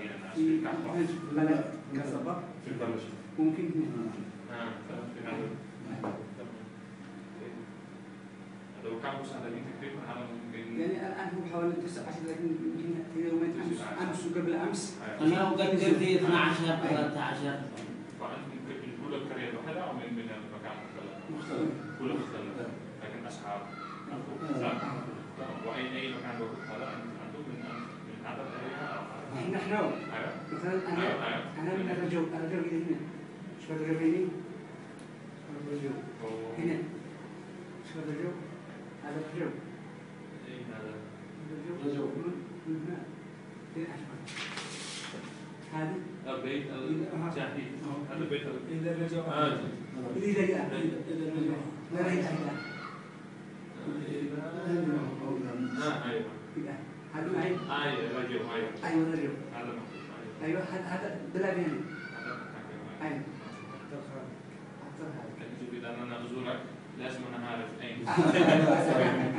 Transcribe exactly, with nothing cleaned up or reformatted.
ديال الناس في في الكعبة بلد كسبة في البلد ممكن هنا. اه في هذا لو كان مساعدين تقريبا على ممكن يعني الآن هو حوالي تسع عشر لكن يمكن في يومين أمس أمس وقبل أمس. أنا أقدر في اثنا عشر ثلاثة عشر. فأنتم ممكن كل القرية لوحدها أو من من المكان مختلف؟ مختلف. كل مختلف لكن أسعار مختلفة. وأي أي مكان وقتها لا أنتم من من هذا القرية أو إحنا إحنا مثلا أنا أنا من الرجوع الرجوع إلى هنا. شو الرجوع هنا؟ الرجوع هنا. شو الرجوع؟ هذا الرجوع. إيه هذا الرجوع من هنا. إلى أشمال. هذه البيت الجاهلي هذا بيت إلى الرجوع. آه إلى إلى إلى الرجوع. لا لا إلى إلى. آه أيوه. هذا معي. أيوه رجوع أيوه. أيوه رجوع. هذا مكتوب أيوه هذا هذا بلاد هنا. هذا مكان أيوه. لكن شوف إذا أنا أزورك لازم أنا أعرف أين.